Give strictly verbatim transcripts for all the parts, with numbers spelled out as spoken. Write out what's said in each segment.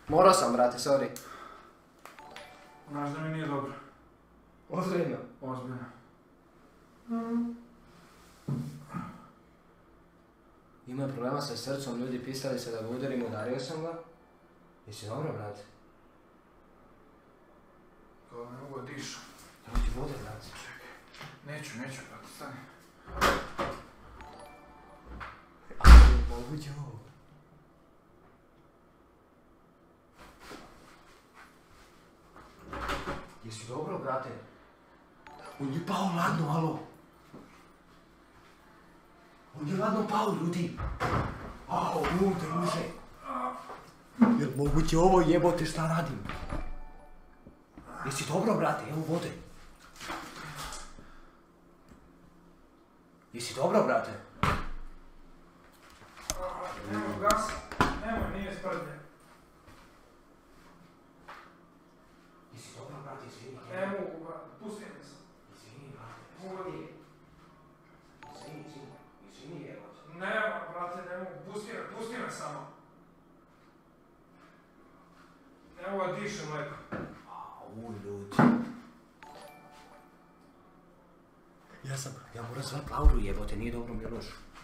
Morao sam, brate, sorry. Znaš da mi nije dobro. Ozbiljno? Ozbiljno. Imao je problema sa srcom, ljudi pisali se da ga udarim, udario sam ga. Jesi dobro, brate? Kao ne mogu da dišem. Evo ti vode, brate. Čekaj. Neću, neću, brate, stani. Ali moguće ovo. Jesi dobro, brate? On je pao ladno, alo. On je ladno pao, ljudi. Ao, unutra, uže. Jel moguće ovo, jebote, šta radim? Jesi dobro, brate? Evo vode. Jesi dobro, brate? Nemoj gas, nemoj, nije sprdnje. Jesi dobro, brate, izvini. Ne mogu, brate, pusti me sam. Izvini, brate. Mogu da... Izvini, izvini. Izvini, jebote. Nema, brate, ne mogu, pusti me, pusti me samo. Ne mogu da dišem lepo. Au, ljudi. Ja sam, ja moram zvat Lauru, jebote, nije dobro Miloš.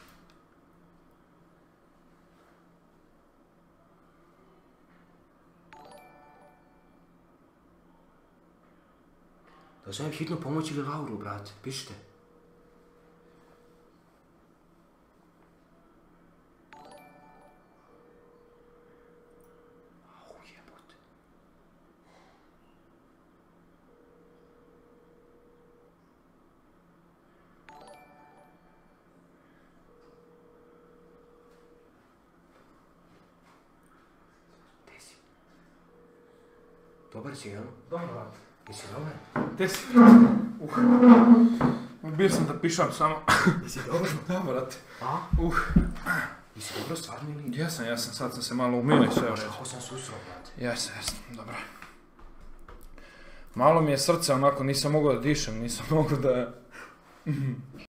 Da zovem hitnu pomoć ili Lauru, brate, pišite. Au, jebote. Gdje si? Dobar si, jel? Dobro, brate. Jesi dobar? Gdje si? Uh. Bio sam da pišam samo. Jesi dobro? Da, brate. A? Uh. Jesi dobro stvarno ili? Jesam, jesam, sad sam se malo umio i sve u redu. Kako sam susrao, brate? Jesam, jesam, dobro. Malo mi je srce onako, nisam mogao da dišem, nisam mogao da...